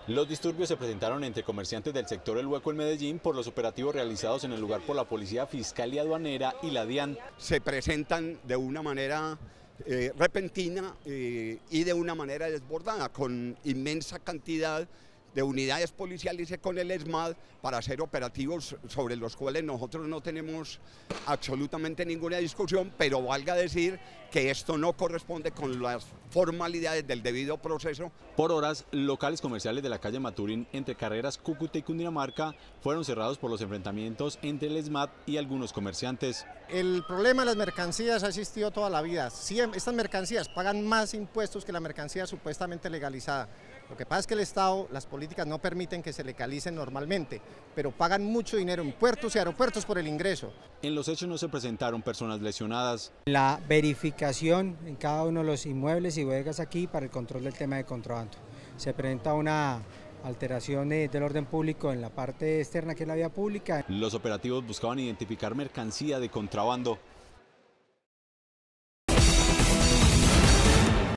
Los disturbios se presentaron entre comerciantes del sector El Hueco en Medellín por los operativos realizados en el lugar por la Policía Fiscal y Aduanera y la DIAN. Se presentan de una manera repentina y de una manera desbordada, con inmensa cantidad de unidades policiales y con el ESMAD para hacer operativos sobre los cuales nosotros no tenemos absolutamente ninguna discusión, pero valga decir que esto no corresponde con las formalidades del debido proceso. Por horas, locales comerciales de la calle Maturín entre carreras Cúcuta y Cundinamarca fueron cerrados por los enfrentamientos entre el ESMAD y algunos comerciantes. El problema de las mercancías ha existido toda la vida. Estas mercancías pagan más impuestos que la mercancía supuestamente legalizada. Lo que pasa es que el Estado, las políticas no permiten que se legalicen normalmente, pero pagan mucho dinero en puertos y aeropuertos por el ingreso. En los hechos no se presentaron personas lesionadas. La verificación en cada uno de los inmuebles y bodegas aquí para el control del tema de contrabando. Se presenta una alteración del orden público en la parte externa que es la vía pública. Los operativos buscaban identificar mercancía de contrabando.